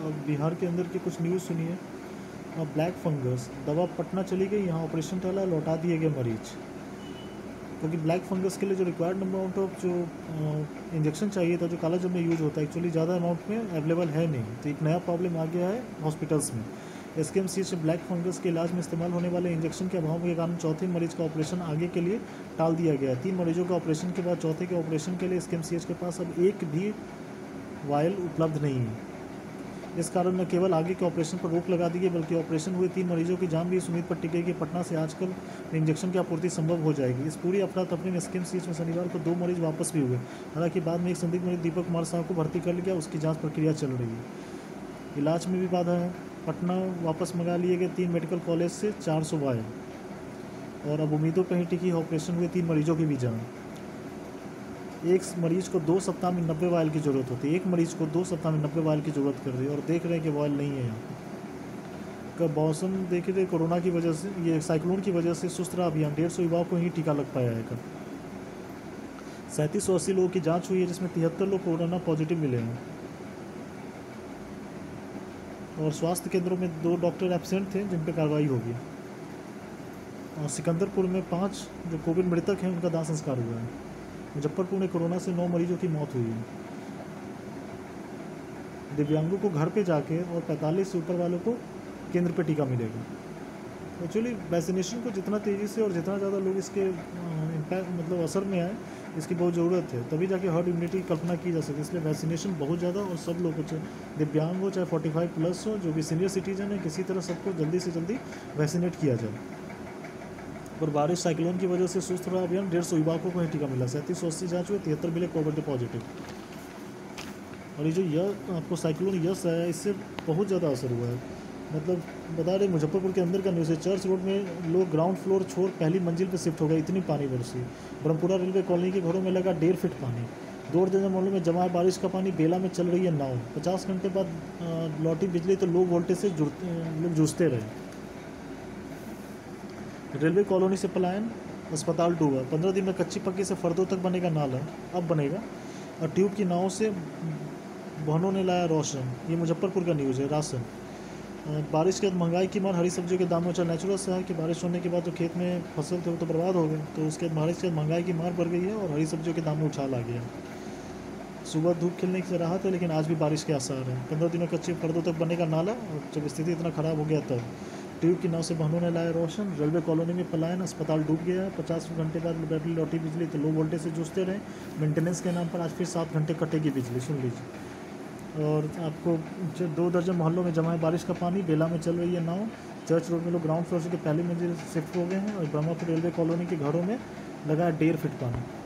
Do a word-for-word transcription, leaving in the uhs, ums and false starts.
अब बिहार के अंदर की कुछ न्यूज़ सुनिए। अब ब्लैक फंगस दवा पटना चली गई, यहाँ ऑपरेशन टला, लौटा दिए गए मरीज, क्योंकि ब्लैक फंगस के लिए जो रिक्वायर्ड अमाउंट ऑफ जो इंजेक्शन चाहिए था, जो काला जाम में यूज़ होता है, एक्चुअली ज़्यादा अमाउंट में अवेलेबल है नहीं। तो एक नया प्रॉब्लम आ गया है हॉस्पिटल्स में। S K M C H में ब्लैक फंगस के इलाज में इस्तेमाल होने वाले इंजेक्शन के अभाव के कारण चौथे मरीज का ऑपरेशन आगे के लिए टाल दिया गया। तीन मरीजों का ऑपरेशन के बाद चौथे के ऑपरेशन के लिए S K M C H के पास अब एक भी वायल उपलब्ध नहीं है। इस कारण न केवल आगे के ऑपरेशन पर रोक लगा दी गई, बल्कि ऑपरेशन हुए तीन मरीजों की जान भी इस उम्मीद पर टिक गई कि पटना से आजकल इंजेक्शन की आपूर्ति संभव हो जाएगी। इस पूरी अफरा तफरी में S K M C H में शनिवार को दो मरीज वापस भी हुए। हालांकि बाद में एक संदिग्ध मरीज दीपक कुमार साहब को भर्ती कर लिया, उसकी जाँच प्रक्रिया चल रही है। इलाज में भी बाधा है। पटना वापस मंगा लिए गए तीन मेडिकल कॉलेज से चार सौ वायल, और अब उम्मीदों पर ही टिकी ऑपरेशन हुए तीन मरीजों की भी जान। एक मरीज को दो सप्ताह में नब्बे वायल की ज़रूरत होती है, एक मरीज को दो सप्ताह में नब्बे वायल की ज़रूरत कर रही है, और देख रहे हैं कि वायल नहीं है यहाँ का। मौसम देख रहे, कोरोना की वजह से, ये साइक्लोन की वजह से सुस्त रहा अभियान। डेढ़ सौ युवाओं को ही टीका लग पाया है। कल सैंतीस सौ अस्सी लोगों की जाँच हुई है, जिसमें तिहत्तर लोग कोरोना पॉजिटिव मिले हैं। और स्वास्थ्य केंद्रों में दो डॉक्टर एब्सेंट थे, जिन पर कार्रवाई होगी। और सिकंदरपुर में पाँच जो कोविड मृतक हैं, उनका दाह संस्कार हुआ है। मुजफ्फरपुर में कोरोना से नौ मरीजों की मौत हुई है। दिव्यांगों को घर पे जाके और पैंतालीस से ऊपर वालों को केंद्र पे टीका मिलेगा। एक्चुअली वैक्सीनेशन को जितना तेज़ी से और जितना ज़्यादा लोग इसके इम्पैक्ट मतलब असर में आए, इसकी बहुत ज़रूरत है, तभी जाके हर्ड इम्यूनिटी की कल्पना की जा सके। इसलिए वैक्सीनेशन बहुत ज़्यादा, और सब लोग को, चाहे दिव्यांग हो चाहे फोर्टी फाइव प्लस हो, जो भी सीनियर सिटीजन है, किसी तरह सबको जल्दी से जल्दी वैक्सीनेट किया जाए। और बारिश साइक्लोन की वजह से सुस्त रहा अभियान। डेढ़ सौ युवकों को ही टीका मिला। सैंतीस सौ अस्सी जाँच हुए, तिहत्तर मिले कोविड पॉजिटिव। और ये जो यह आपको साइक्लोन यस है, इससे बहुत ज़्यादा असर हुआ है। मतलब बता रहे, मुजफ्फरपुर के अंदर का न्यूज़ है। चर्च रोड में लोग ग्राउंड फ्लोर छोड़ पहली मंजिल पर शिफ्ट हो गए, इतनी पानी बरसी। ब्रह्मपुरा रेलवे कॉलोनी के घरों में लगा डेढ़ फिट पानी। दो दर्जन मोहल्लों में जमा है बारिश का पानी। बेला में चल रही है नाव। पचास घंटे बाद लौटी बिजली तो लोग वोल्टेज से जुड़ लोग जूझते रहे। रेलवे कॉलोनी से पलायन, अस्पताल डूबा। पंद्रह दिन में कच्ची पक्की से फर्दों तक बनेगा नाला, अब बनेगा। और ट्यूब की नाव से बहनों ने लाया रोशन। ये मुजफ्फरपुर का न्यूज़ है। राशन, बारिश के बाद महंगाई की मार। हरी सब्जियों के दामों चल नेचुरल से है कि बारिश होने के बाद जो खेत में फसल थे वो तो बर्बाद हो गए, तो उसके बाद बारिश के बाद महंगाई की मार बढ़ गई है और हरी सब्जियों के दाम में उछाल आ गया। सुबह धूप खिलने की राहत है, लेकिन आज भी बारिश के आसार हैं। पंद्रह दिनों कच्चे फर्दों तक बनेगा नाला, और जब स्थिति इतना ख़राब हो गया तब। ट्यूब की नाव से बहनों ने लाया रोशन। रेलवे कॉलोनी में पलायन, अस्पताल डूब गया है। पचास घंटे बाद बैटरी लौटी बिजली तो लो वोल्टेज से जूझते रहे। मेंटेनेंस के नाम पर आज फिर सात घंटे कटेगी बिजली, सुन लीजिए। और आपको दो दर्जन मोहल्लों में जमा है बारिश का पानी। बेला में चल रही है नाव। चर्च रोड में लोग ग्राउंड फ्लोर से पहली मंजिल शिफ्ट हो गए हैं। और ब्रह्मपुर रेलवे कॉलोनी के घरों में लगा डेढ़ फिट पानी।